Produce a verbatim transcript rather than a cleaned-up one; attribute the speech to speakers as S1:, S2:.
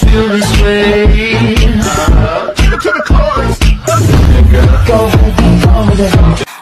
S1: feel this way. Take it to the chorus. Go ahead, go with it.